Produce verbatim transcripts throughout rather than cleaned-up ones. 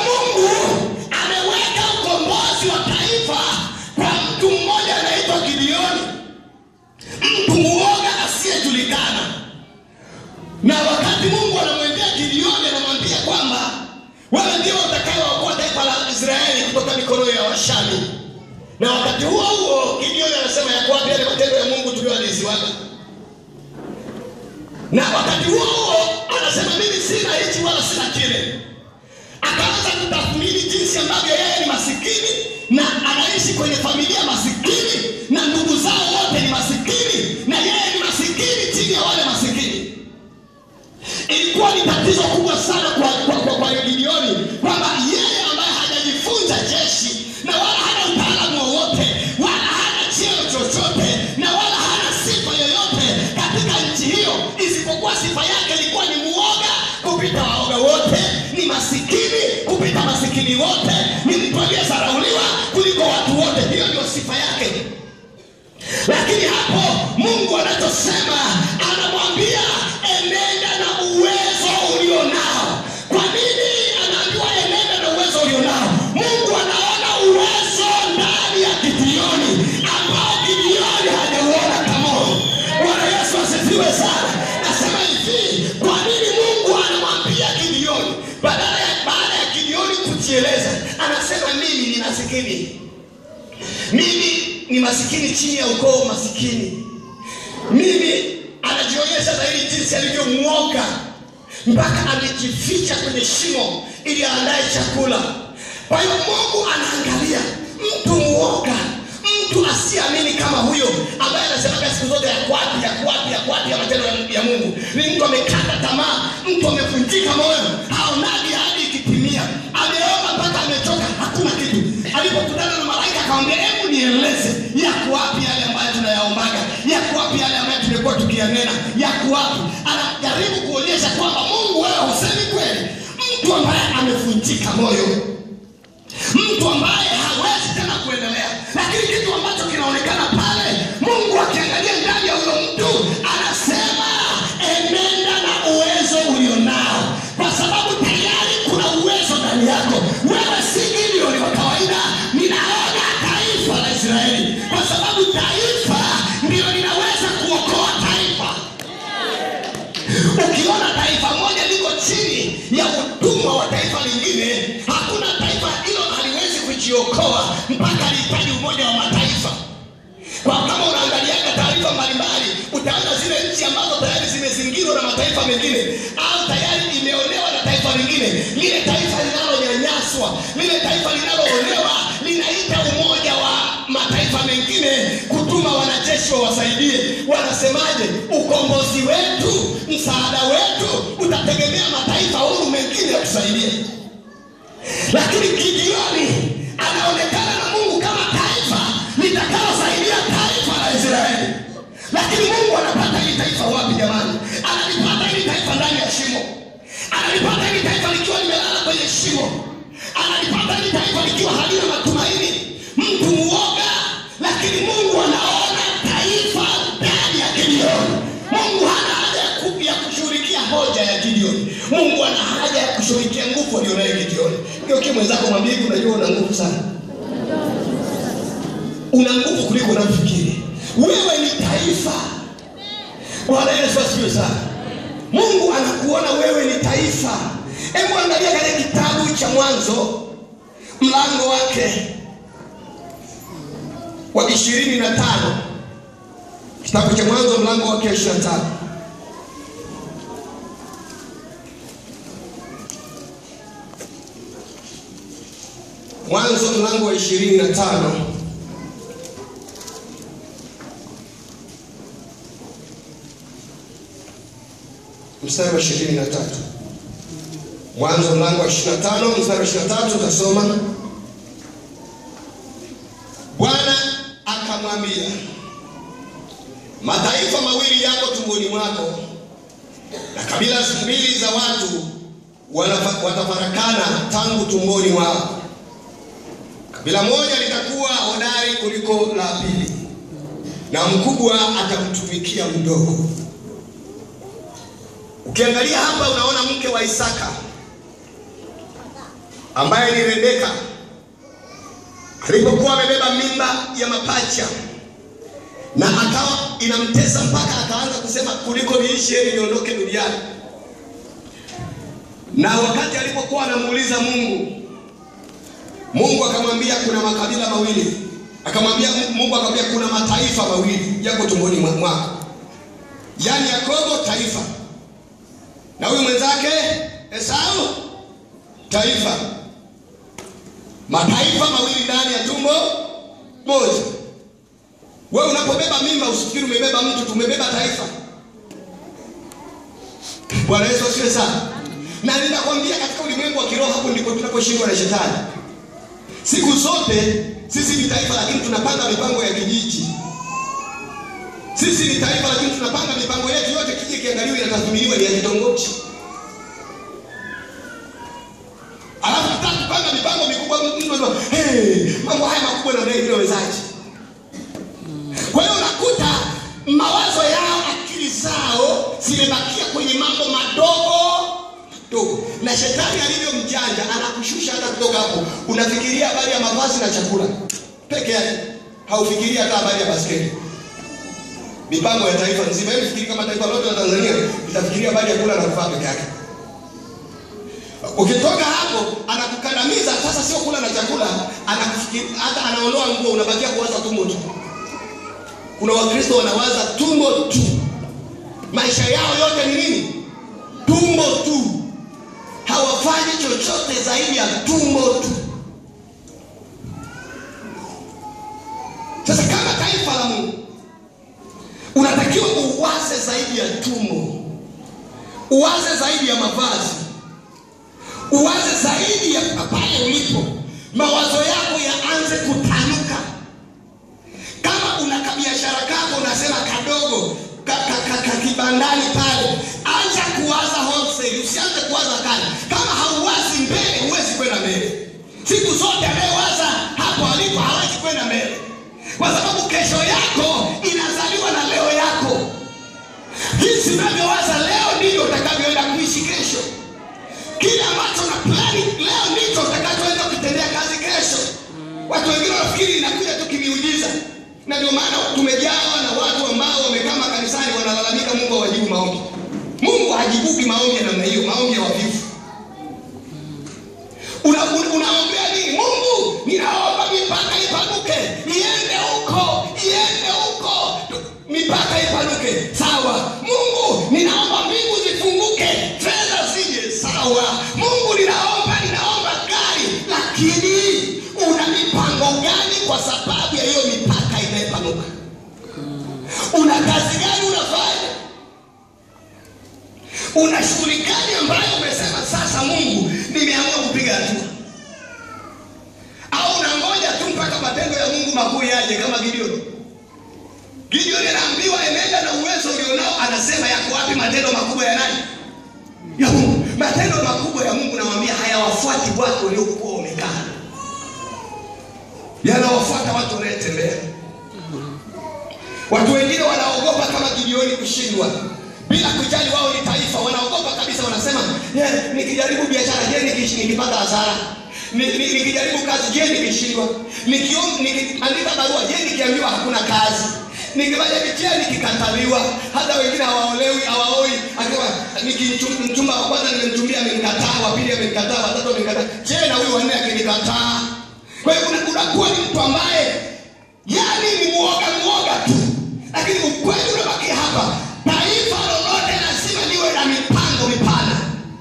Mungu ameweka ukombozi wa taifa kwa mtu mmoja anaitwa Gideoni, mtu muoga asiyejulikana. Na wakati Mungu anamwendea Gideoni, anamwambia kwamba wewe ndio utakayeokoa taifa la Israeli kutoka mikono ya Washami. Na wakati huo huo Gideoni anasema ya kwa yale matendo ya Mungu tuliyoaliziwaga. Na wakati huo huo anasema mimi sina hichi wala sina kile. Akaanza kutathmini jinsi ambavyo yeye ni masikini na anaishi kwenye familia masikini na ndugu zao wote ni masikini na yeye ni masikini chini ya wale masikini. Ilikuwa ni tatizo kubwa sana kwa kwa, kwa, kwa Gideoni kwamba yeye ambaye hajajifunza jeshi na wala hana utaalamu wowote wala hana cheo chochote na wala hana sifa yoyote katika nchi hiyo, isipokuwa sifa yake ilikuwa ni muoga kupita waoga wote, ni masikini kupita masikini wote, ni mtu aliyesarauliwa kuliko watu wote. Hiyo ndio sifa yake. Lakini hapo Mungu anachosema, anamwambia enenda na uwezo ulionao. Kwa nini anaambiwa enenda na uwezo ulionao? Mungu anaona uwezo ndani ya Gideoni ambao Gideoni hajauona kamwe. Bwana Yesu asifiwe sana. Nasema hivi, kwa nini Mungu anamwambia Gideoni badala ya baada ya Gideoni kujieleza, anasema mimi ni masikini. Mimi ni masikini chini ya ukoo masikini. Mimi anajionyesha zaidi jinsi alivyo muoga mpaka amejificha kwenye shimo ili aandae chakula. Kwa hiyo Mungu anaangalia mtu muoga, mtu asiamini kama huyo ambaye anasema siku zote ya kwapi ya kwapi ya kwapi ya matendo ya Mungu. Ni mtu amekata tamaa, mtu amevunjika moyo, haonagi hadi ikitimia. Ameomba mpaka amechoka, hakuna kitu. Alipokutana na malaika akamwambia, hebu nieleze yako wapi yale ambayo tunayaombaga, yako wapi yale ambayo tumekuwa tukiyanena, yako wapi? Anajaribu kuonyesha kwamba Mungu wewe husemi kweli. Mtu ambaye amevunjika moyo, mtu ambaye hawezi tena kuendelea. Lakini kitu ambacho kinaonekana pale, Mungu akiangalia ndani ya huyo mtu anasema enenda na uwezo ulionao, kwa sababu tayari kuna uwezo ndani yako. Wewe si Gideoni wa kawaida. Ninaona taifa la Israeli, kwa sababu taifa ndio linaweza kuokoa taifa. Ukiona taifa moja liko chini ya utumwa wa taifa lingine, hakuna taifa hilo haliwezi kujiokoa mpaka lihitaji umoja wa mataifa. Kwa kama unaangalia taarifa mbalimbali, utaona zile nchi ambazo tayari zimezingirwa na mataifa mengine au tayari imeonewa na taifa lingine, lile taifa linalonyanyaswa, lile taifa linaloonewa linaita umoja wa mataifa mengine kutuma wanajeshi wawasaidie. Wanasemaje? Ukombozi wetu, msaada wetu utategemea mataifa huru mengine yakusaidie. Lakini Gideoni anaonekana na Mungu kama taifa litakalosaidia taifa la Israeli. Lakini Mungu anapata hili taifa wapi jamani? Analipata hili taifa ndani ya shimo. Analipata hili taifa likiwa limelala kwenye shimo. Analipata hili taifa likiwa halina matumaini. Mtu muoga, lakini Mungu anaona taifa ndani ya Gideoni. Mungu hana haja ya kushughulikia hoja ya Gideoni. Mungu ana haja ya kushughulikia nguvu alionayo Gideoni. Ndio kile mwenzako mwambie, unajua una nguvu sana. Una nguvu kuliko unafikiri. Wewe ni taifa. Bwana Yesu asifiwe sana. Mungu anakuona wewe ni taifa. Hebu angalia katika kitabu cha Mwanzo mlango wake wa ishirini na tano. Kitabu cha Mwanzo mlango wake ishirini na tano. Mwanzo mlango wa ishirini na tano. Mstari wa ishirini na tatu. Mwanzo mlango wa ishirini na tano mstari wa ishirini na tatu utasoma. Bwana akamwambia, mataifa mawili yako tumboni mwako, na kabila mbili za watu watafarakana tangu tumboni mwako. Kabila moja litakuwa hodari kuliko la pili, na mkubwa atamtumikia mdogo. Ukiangalia hapa unaona mke wa Isaka ambaye ni Rebeka, alipokuwa amebeba mimba ya mapacha na akawa inamtesa mpaka akaanza kusema kuliko niishi heri niondoke duniani. Na wakati alipokuwa anamuuliza Mungu, Mungu akamwambia kuna makabila mawili. Akamwambia Mungu akamwambia kuna mataifa mawili yako tumboni mwako. Yaani Yakobo taifa, na huyu mwenzake Esau taifa. Mataifa mawili ndani ya tumbo moja. Wewe unapobeba mimba usifikiri umebeba mtu, tumebeba taifa. Bwana Yesu asifiwe sana. Na ninakwambia katika ulimwengu wa kiroho hapo ndipo tunaposhindwa na shetani. Siku zote sisi ni taifa lakini tunapanga mipango ya kijiji. Sisi ni taifa lakini tunapanga mipango yetu yote kije kiangaliwe na tathminiwa ni ya kitongoji. Alafu tutapanga mipango mikubwa mno. Hey, mambo haya makubwa na ndio inawezaje? Kwa hiyo unakuta mawazo yao, akili zao zimebakia kwenye mambo madogo madogo. Na shetani alivyo mjanja anakushusha hata kutoka hapo. Unafikiria habari ya mavazi na chakula peke yake, haufikiria hata habari ya basketi. Mipango ya taifa nzima, hebu fikiri kama taifa lote la Tanzania litafikiria habari ya kula na kuvaa peke yake. Ukitoka hapo anakukandamiza. Sasa sio kula na chakula, anakufikiri hata anaondoa nguo, unabakia kuwaza tumbo tu. Kuna Wakristo wanawaza tumbo tu. Maisha yao yote ni nini? Tumbo tu. Hawafanyi chochote zaidi ya tumbo tu. Sasa kama taifa la Mungu unatakiwa uwaze zaidi ya tumbo. Uwaze zaidi ya mavazi. Uwaze zaidi ya pale ulipo. Mawazo yako yaanze kutanuka. Kama una kabiashara kako unasema kadogo, kakibandani pale, acha kuwaza wholesale, usianze kuwaza kali. Kama hauwazi mbele, huwezi kwenda mbele. Siku zote anayewaza hapo alipo hawezi kwenda mbele. Kwa sababu kesho yako inazaliwa na leo yako. Jinsi unavyowaza leo ndivyo utakavyoenda kuishi kesho. Kile ambacho na plani leo ndicho utakachoenda kutendea kazi kesho. Watu wengine wanafikiri inakuja tu kimiujiza. Na ndio maana tumejawa na watu ambao wamekaa kanisani wanalalamika Mungu hawajibu maombi. Mungu hajibuki maombi ya namna hiyo, maombi ya wavivu. Una, una, unaombea nini? Mungu, ninaomba mipaka ipanuke. Iende huko, iende huko. Mipaka ipanuke. Sawa. Mungu, ninaomba mbingu zifunguke. Fedha zije. Sawa. Mungu, ninaomba, ninaomba gari. Lakini una mipango gani kwa sababu ya hiyo mipaka inayopanuka? Una kazi gani unafanya? Una shughuli gani ambayo umesema sasa Mungu nimeamua kupiga hatua? Au unangoja tu mpaka matendo ya Mungu makuu yaje kama Gideon? Gideon anaambiwa enenda na uwezo ulionao, anasema yako wapi matendo makubwa ya nani? Ya Mungu. Matendo makubwa ya Mungu nawaambia hayawafuati watu waliokuwa wamekaa. Yanawafuata watu wanayetembea. Watu wengine wanaogopa kama Gideon kushindwa. Bila kujali wao ni taifa, wanaogopa kabisa, wanasema, "Yeah, nikijaribu biashara je nikishindwa nikipata hasara? Nikijaribu kazi je nikishindwa? Nikiomba nikiandika barua je nikiambiwa hakuna kazi? Nikifanya mitihani nikikataliwa?" Hata wengine hawaolewi, hawaoi. Akiwa nikimchumba wa kwanza nimemchumbia amenikataa, wa pili amenikataa, wa tatu amenikataa. Je na huyu wa nne akinikataa? Kwa hiyo unakuwa ni mtu ambaye yani ni muoga muoga tu. Lakini ukweli unabaki hapa. Taifa lolote lazima liwe na mipango mipana.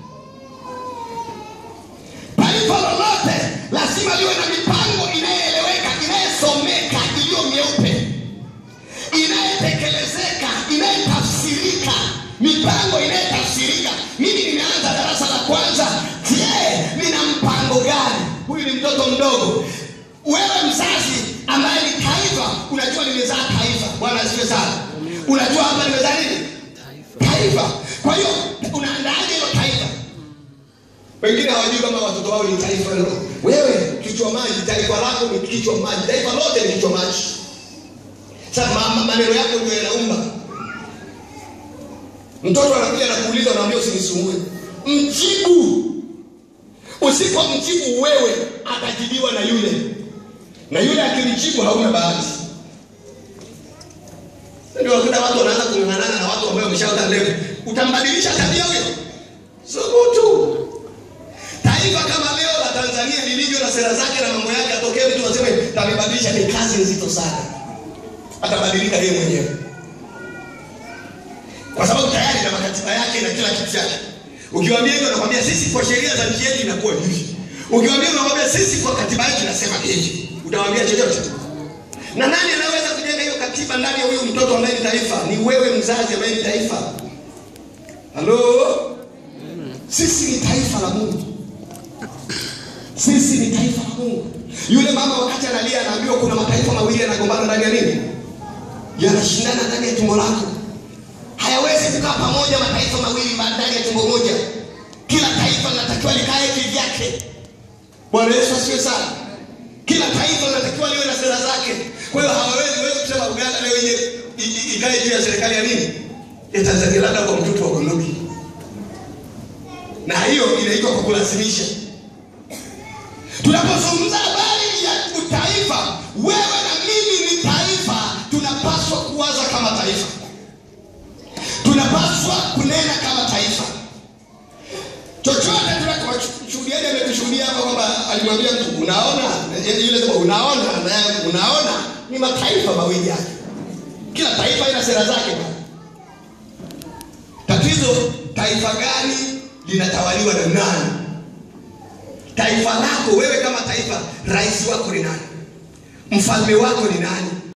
Taifa lolote lazima liwe na mipango inayoeleweka, inayosomeka, iliyo nyeupe, inayotekelezeka, inayotafsirika. Mipango inayotafsirika. Mimi nimeanza darasa la kwanza. Je, nina mpango gani? Huyu ni mtoto mdogo. Wewe mzazi ambaye ni taifa, unajua nimezaa taifa. Bwana asifiwe sana. Unajua hapa nimezaa nini? Taifa. Kwa hiyo unaandaje hilo taifa? Wengine hawajui kama watoto wao ni taifa leo. Wewe kichwa maji, taifa lako ni kichwa maji. Taifa lote ni kichwa maji. Sasa maneno yako ndio yanaumba. Mtoto anakuja na kuuliza, unaambia usinisumbue. Mjibu. usipomjibu wewe atajibiwa na yule, na yule akilijibu hauna bahati. Ndio wakati watu wanaanza kung'ang'ana na watu ambao wameshaota level. Utambadilisha tabia huyo? Subutu. Taifa kama leo la Tanzania lilivyo na sera zake na mambo yake, atokee mtu aseme tabadilisha, ni kazi nzito sana. Atabadilika yeye mwenyewe, kwa sababu tayari na makatiba yake na kila kitu chake. Ukiwaambia hivyo anakuambia sisi kwa sheria za nchi yetu inakuwa hivi. Ukiwaambia unawaambia sisi kwa katiba yetu inasema hivi. Utawaambia chochote? Na nani anaweza kujenga hiyo katiba ndani ya huyo mtoto ambaye ni taifa? Ni wewe mzazi ambaye ni taifa. Halo? Sisi ni taifa la Mungu. Sisi ni taifa la Mungu. Yule mama wakati analia anaambiwa kuna mataifa mawili yanagombana ndani ya nini? Yanashindana ndani ya tumbo lako. Hayawezi kukaa pamoja mataifa mawili ndani ya tumbo moja. Kila taifa linatakiwa likae kivyake. Bwana Yesu asifiwe sana. Kila taifa linatakiwa liwe na sera zake. Kwa hiyo hawawezi wewe kusema Uganda leo yenye ikae juu ya serikali ya nini? Ya Tanzania, labda kwa mtoto wa bunduki. Na hiyo inaitwa kwa kulazimisha. Tunapozungumza habari ya utaifa, wewe na mimi ni taifa, tunapaswa kuwaza kama taifa. Tunapaswa kunena kama taifa. Chochote tunachoshuhudia, ametushuhudia hapa kwamba alimwambia mtu unaona, yule sema unaona, na unaona ni mataifa mawili yake. Kila taifa ina sera zake. Tatizo, taifa gani linatawaliwa na nani? Taifa lako wewe kama taifa, rais wako ni nani? Mfalme wako ni nani?